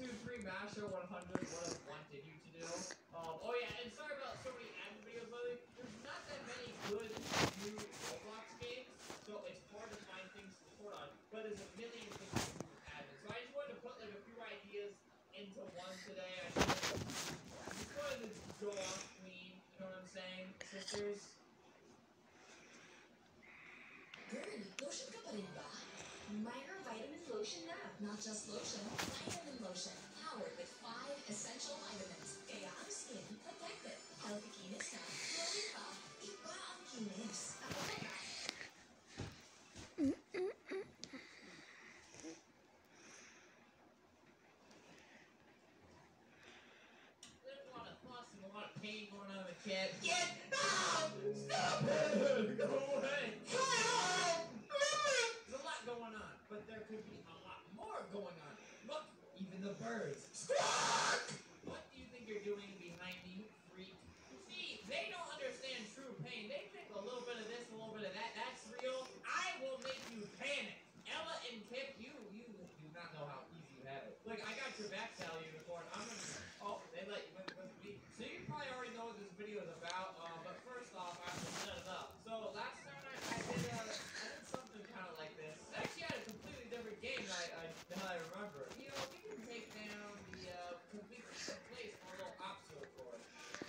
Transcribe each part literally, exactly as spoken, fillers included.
two, three, Masher one hundred, what I wanted you to do. Um, oh yeah, and sorry about so many ad videos lately. There's not that many good new Roblox games, so it's hard to find things to report on. But there's a million things to do with admin. So I just wanted to put like a few ideas into one today. I just, I just wanted to go off clean, you know what I'm saying, sisters? Girl, lotion ka pa rin ba? Myra Vitamin Lotion na. Not just lotion, vitamin lotion. Powered with five essential vitamins. Kaya ang skin protected. Healthy kinis na. Glowing pa. Iba ang kinis. Ako kaya. There's a lot of fuss and a lot of pain going on in the kid. Get out! Stop it! Go away! Help! There's a lot going on, but there could be a lot more going on. Look, even the birds. Squawk! What do you think you're doing behind me, freak? See, they don't understand true pain. They think a little bit of this, a little bit of that. That's real. I will make you panic. Ella and Kip, you, you do not know how easy you have it. Look, I got your back saddle unicorn. I'm gonna. Oh, they let you with, with me. So you probably already know what this video is about. Uh, but first off, I have to set it up. So last time I, I did, uh, I did something kind of like this. I actually had a completely different game that I, I, that I remember. You know, we can take down the uh, complete place for a little obstacle course.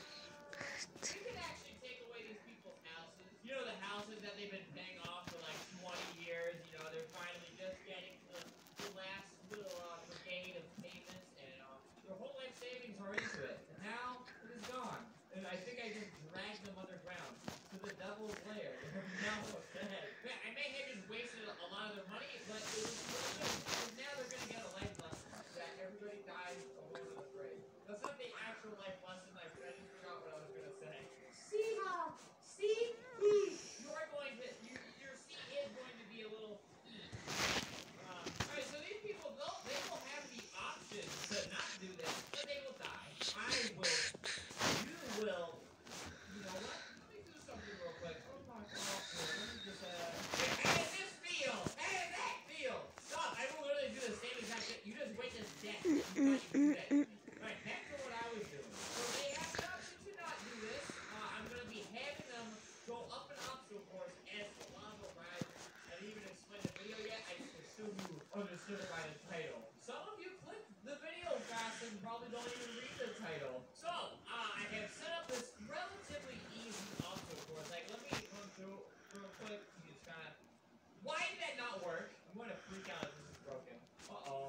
We can actually take away these people's houses. You know, the houses that they've been paying off for like twenty years. You know, they're finally just getting to the, the last little uh, brigade of payments, and uh, their whole life savings are into it. And now it is gone. And I think I just dragged them underground to the devil's lair. They're now dead. Man, I may have just wasted a lot of their money, but it was good. Because now they're gonna get a life lesson that everybody dies alone in the grave. That's not the actual life lesson. I I just forgot what I was gonna say. See how? See? E. You're going to. You, your C is going to be a little E. Um, Alright, so these people, they'll, they will have the option to not do this, but they will die. I will. You will. You know what? Let me do something real quick. Oh my god. Let me just, uh. How does this feel? How does that feel? Stop. I will literally do the same exact thing. You just witness death. You thought you do that to me. Alright, back to what I was doing. So they have the option to not do this. Uh, I'm going to be having them go up an obstacle course as the lava rises. I didn't even explain the video yet. I just assume you understood it by the title. Some of you clicked the video fast and probably don't even read the title. So, uh, I have set up this relatively easy obstacle course. Like, let me run through real quick. You just kind of... Why did that not work? I'm going to freak out if this is broken. Uh-oh.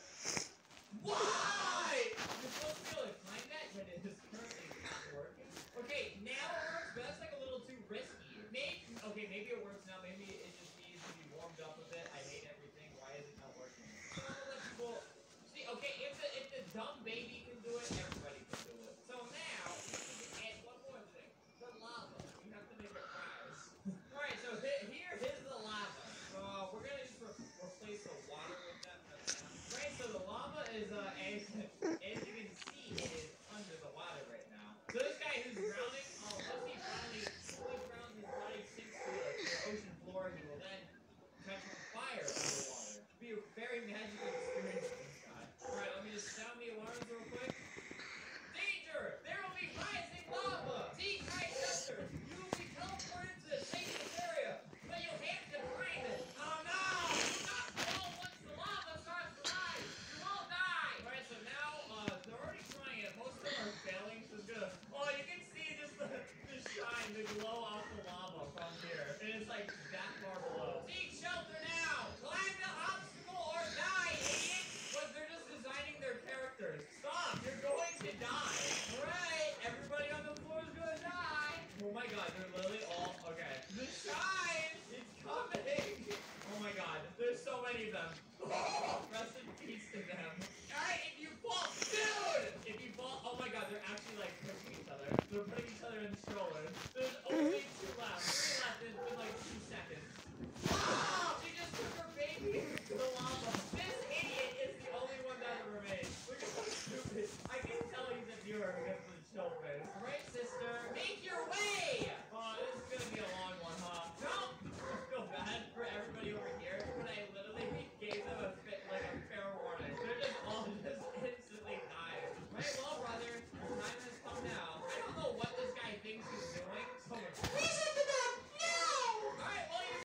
Why? You're supposed to be able to climb that, but it is currently not working. Okay, now it works, but that's like a little too risky. Maybe, okay, maybe it works now. Maybe it just needs to be warmed up a bit. I hate everything. Why is it not working? So I'm gonna let people see. Okay, if the if the dumb baby can do it, everybody can do it. So now we need to add one more thing: the lava. You have to make it rise. All right, so here is the lava. So uh, we're gonna just re replace the water with that. Right, so the lava is uh, as, as you can see, it is under the water right now. So this guy who's drowning, oh, once he finally fully drowns, his body sinks to the, the ocean floor. He will then catch on fire underwater. It'll be a very magical experience for this guy. Alright, let me just sound the alarms real quick. Danger! There will be rising lava! See, guys, sisters, you will be teleported to the safest area, but you'll have to climb it. Oh no! Do not fall once the lava starts to rise. You will die! Alright, so now, uh, they're already trying it. Most of them are failing, so it's gonna... Oh, you can see just the, the shine, the glow off the lava from here. And it's like that far below. Seek shelter now! Climb the obstacle or die, idiot! But they're just designing their characters. Stop! You're going to die! Alright, everybody on the floor is gonna die! Oh my god, they're literally all... Okay. The shine! It's coming! Oh my god, there's so many of them. Rest in peace to them.